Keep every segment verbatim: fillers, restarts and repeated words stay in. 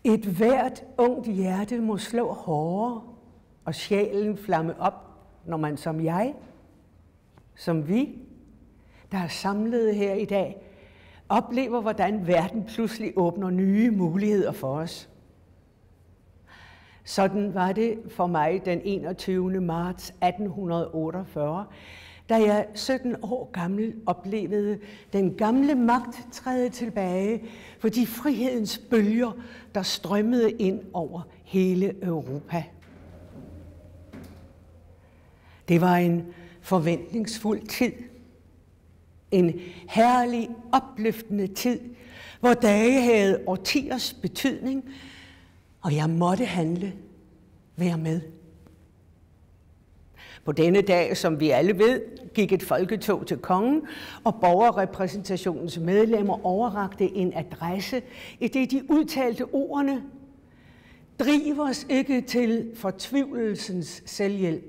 Et hvert ungt hjerte må slå hårdere, og sjælen flamme op, når man som jeg, som vi, der er samlet her i dag, oplever, hvordan verden pludselig åbner nye muligheder for os. Sådan var det for mig den enogtyvende marts atten otteogfyrre, da jeg sytten år gammel oplevede den gamle magt træde tilbage for de frihedens bølger, der strømmede ind over hele Europa. Det var en forventningsfuld tid. En herlig, opløftende tid, hvor dage havde årtiers betydning, og jeg måtte handle, være med. På denne dag, som vi alle ved, gik et folketog til kongen, og borgerrepræsentationens medlemmer overrakte en adresse, i det de udtalte ordene: "Driv os ikke til fortvivlelsens selvhjælp."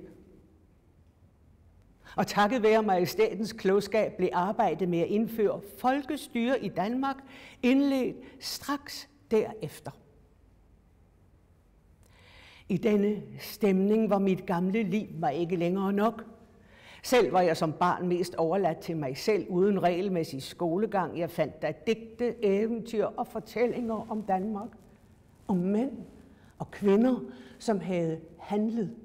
Og takket være majestætens klogskab blev arbejdet med at indføre folkestyre i Danmark indledt straks derefter. I denne stemning var mit gamle liv mig ikke længere nok. Selv var jeg som barn mest overladt til mig selv uden regelmæssig skolegang. Jeg fandt der digte, eventyr og fortællinger om Danmark, om mænd og kvinder, som havde handlet.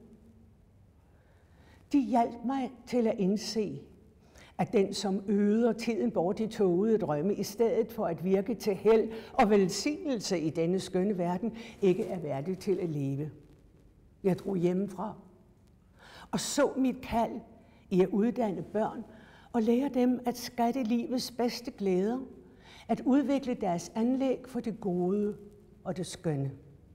De hjalp mig til at indse, at den, som øder tiden bort i tågede drømme, i stedet for at virke til held og velsignelse i denne skønne verden, ikke er værdig til at leve. Jeg drog hjemmefra og så mit kald i at uddanne børn og lære dem at skatte livets bedste glæder, at udvikle deres anlæg for det gode og det skønne.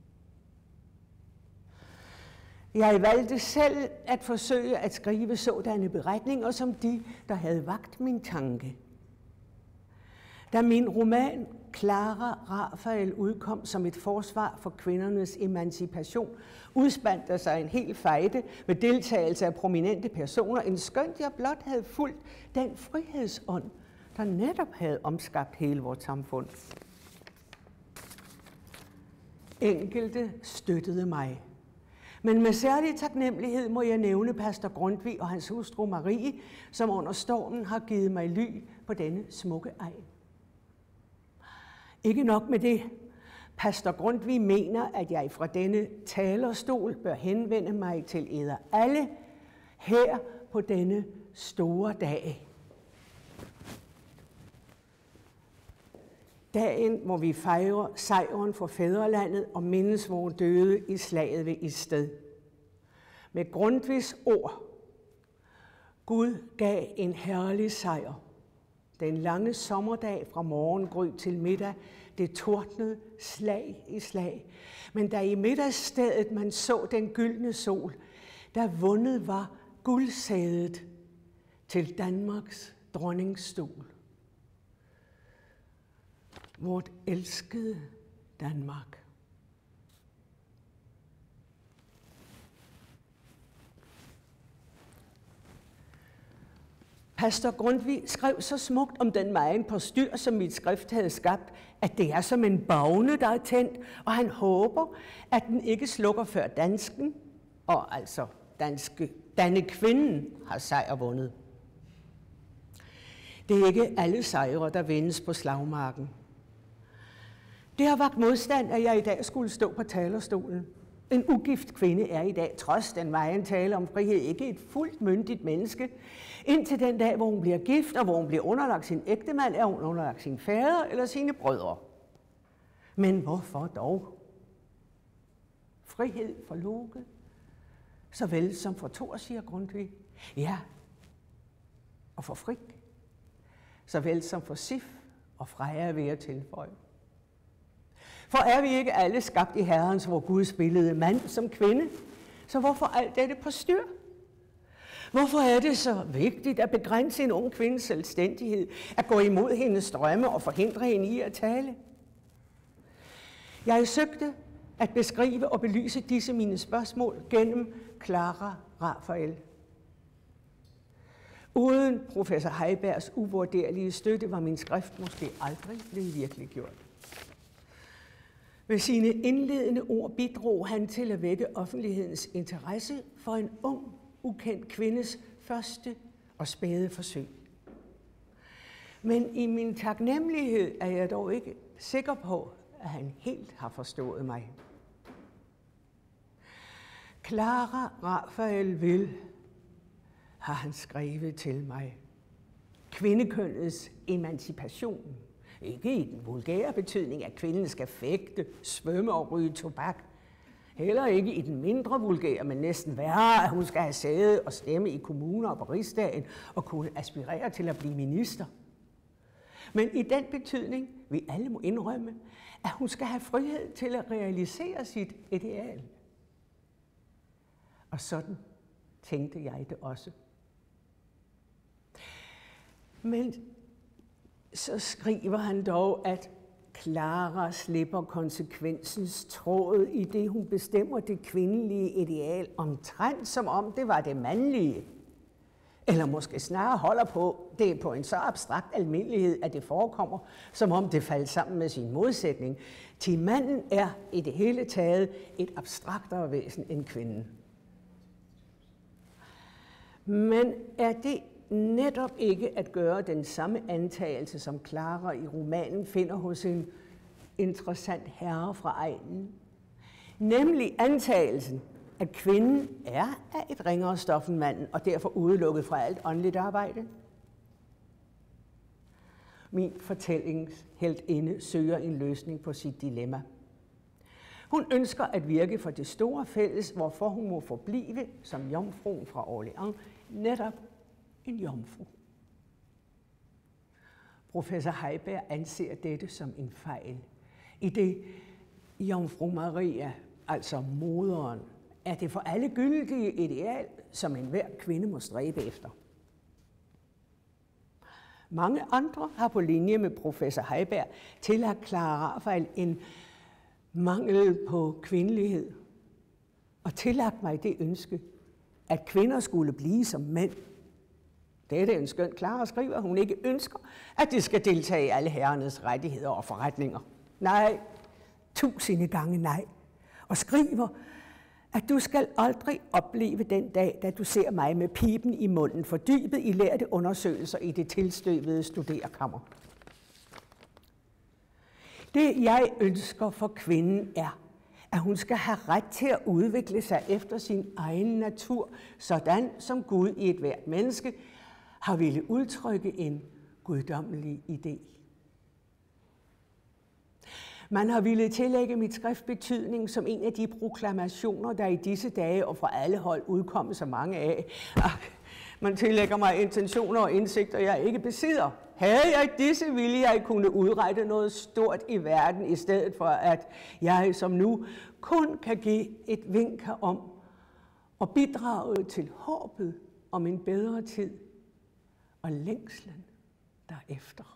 Jeg valgte selv at forsøge at skrive sådanne beretninger som de, der havde vakt min tanke. Da min roman Clara Rafael udkom som et forsvar for kvindernes emancipation, udspandt der sig en hel fejde med deltagelse af prominente personer, en skønt jeg blot havde fulgt den frihedsånd, der netop havde omskabt hele vores samfund. Enkelte støttede mig. Men med særlig taknemmelighed må jeg nævne pastor Grundtvig og hans hustru Marie, som under stormen har givet mig ly på denne smukke ej. Ikke nok med det. Pastor Grundtvig mener, at jeg fra denne talerstol bør henvende mig til eder alle her på denne store dag. Dagen, hvor vi fejrer sejren for fædrelandet og mindes vores døde i slaget ved Isted. Med Grundtvigs ord: Gud gav en herlig sejr. Den lange sommerdag fra morgengry til middag, det tordnede slag i slag. Men da i middagsstedet man så den gyldne sol, der vundet var guldsædet til Danmarks dronningsstol. Vort elskede Danmark. Pastor Grundtvig skrev så smukt om den megen postyr, som mit skrift havde skabt, at det er som en bagne, der er tændt, og han håber, at den ikke slukker før dansken, og altså danske, Dannekvinden har sejr vundet. Det er ikke alle sejre, der vindes på slagmarken. Det har vakt modstand, at jeg i dag skulle stå på talerstolen. En ugift kvinde er i dag, trods den megen tale om frihed, ikke et fuldt myndigt menneske. Indtil den dag, hvor hun bliver gift, og hvor hun bliver underlagt sin ægtemand, er hun underlagt sin fader eller sine brødre. Men hvorfor dog? Frihed for Loke, såvel som for Thor, siger Grundtvig. Ja, og for Frik, såvel som for Sif og Freja vil jeg tilføje. For er vi ikke alle skabt i Herrens, hvor Gud spillede mand som kvinde? Så hvorfor alt dette på styr? Hvorfor er det så vigtigt at begrænse en ung kvindes selvstændighed, at gå imod hendes drømme og forhindre hende i at tale? Jeg søgte at beskrive og belyse disse mine spørgsmål gennem Clara Rafael. Uden professor Heibergs uvurderlige støtte var min skrift måske aldrig blevet virkeliggjort. Med sine indledende ord bidrog han til at vække offentlighedens interesse for en ung, ukendt kvindes første og spæde forsøg. Men i min taknemmelighed er jeg dog ikke sikker på, at han helt har forstået mig. Clara Rafael Will har han skrevet til mig. Kvindekønnets emancipation. Ikke i den vulgære betydning, at kvinden skal fægte, svømme og ryge tobak. Heller ikke i den mindre vulgære, men næsten værre, at hun skal have sæde og stemme i kommuner og på rigsdagen og kunne aspirere til at blive minister. Men i den betydning, vi alle må indrømme, at hun skal have frihed til at realisere sit ideal. Og sådan tænkte jeg det også. Men så skriver han dog, at Clara slipper konsekvensens tråd i det, hun bestemmer det kvindelige ideal omtrent, som om det var det mandlige. Eller måske snarere holder på det på en så abstrakt almindelighed, at det forekommer, som om det faldt sammen med sin modsætning. Til manden er i det hele taget et abstraktere væsen end kvinden. Men er det netop ikke at gøre den samme antagelse, som Clara i romanen finder hos en interessant herre fra egnen? Nemlig antagelsen, at kvinden er af et ringere stof end manden, og derfor udelukket fra alt åndeligt arbejde. Min fortællingsheltinde søger en løsning på sit dilemma. Hun ønsker at virke for det store fælles, hvorfor hun må forblive som jomfruen fra Orléans, netop en jomfru. Professor Heiberg anser dette som en fejl. I det Jomfru Maria, altså moderen, er det for alle gyldige ideal, som enhver kvinde må stræbe efter. Mange andre har på linje med professor Heiberg tillagt Clara Rafael en mangel på kvindelighed og tillagt mig det ønske, at kvinder skulle blive som mænd. Dette er en skøn Clara skriver, hun ikke ønsker, at de skal deltage i alle herrenes rettigheder og forretninger. Nej, tusinde gange nej. Og skriver, at du skal aldrig opleve den dag, da du ser mig med piben i munden, fordybet i lærte undersøgelser i det tilstøvede studerekammer. Det, jeg ønsker for kvinden, er, at hun skal have ret til at udvikle sig efter sin egen natur, sådan som Gud i et hvert menneske har ville udtrykke en guddommelig idé. Man har ville tillægge mit skrift betydning som en af de proklamationer, der i disse dage og fra alle hold udkommer så mange af. Man tillægger mig intentioner og indsigter, jeg ikke besidder. Havde jeg disse, ville jeg kunne udrette noget stort i verden, i stedet for at jeg som nu kun kan give et vink om og bidrage til håbet om en bedre tid og længslen derefter.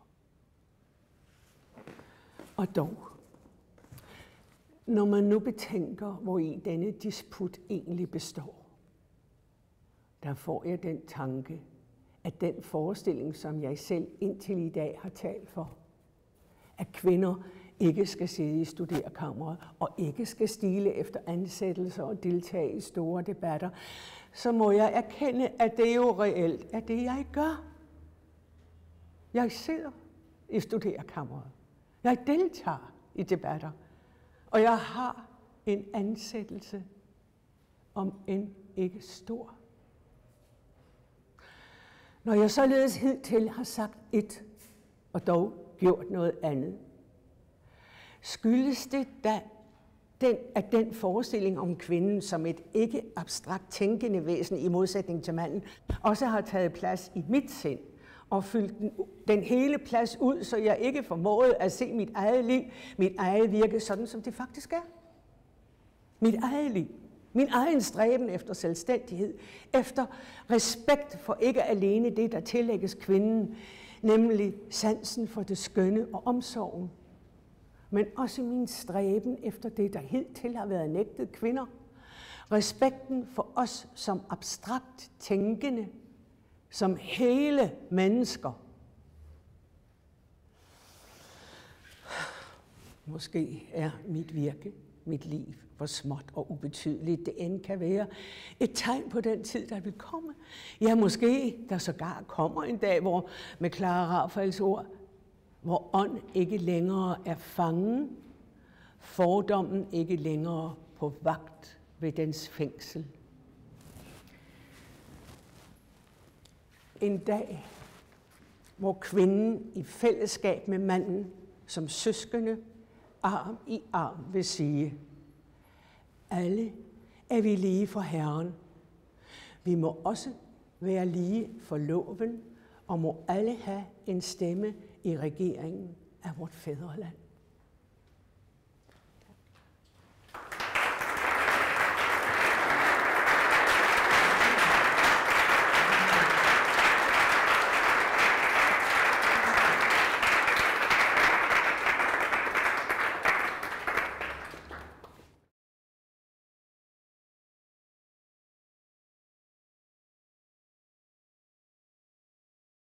Og dog, når man nu betænker, hvor i denne disput egentlig består, der får jeg den tanke, at den forestilling, som jeg selv indtil i dag har talt for, at kvinder ikke skal sidde i studerekammeret og ikke skal stile efter ansættelser og deltage i store debatter, så må jeg erkende, at det jo reelt er det, jeg gør. Jeg sidder i studerekammeret. Jeg deltager i debatter, og jeg har en ansættelse, om end ikke stor. Når jeg således hidtil har sagt et, og dog gjort noget andet, skyldes det da, den, at den forestilling om kvinden som et ikke abstrakt tænkende væsen i modsætning til manden, også har taget plads i mit sind, og fyldt den, den hele plads ud, så jeg ikke formåede at se mit eget liv, mit eget virke, sådan som det faktisk er. Mit eget liv, min egen stræben efter selvstændighed, efter respekt for ikke alene det, der tillægges kvinden, nemlig sansen for det skønne og omsorgen, men også min stræben efter det, der hidtil har været nægtet kvinder, respekten for os som abstrakt tænkende, som hele mennesker. Måske er mit virke, mit liv, hvor småt og ubetydeligt det end kan være, et tegn på den tid, der vil komme. Ja, måske der sågar kommer en dag, hvor med Clara Rafaels ord, hvor ånd ikke længere er fangen, fordommen ikke længere på vagt ved dens fængsel. En dag, hvor kvinden i fællesskab med manden som søskende, arm i arm vil sige, alle er vi lige for Herren. Vi må også være lige for loven, og må alle have en stemme i regeringen af vort fædreland.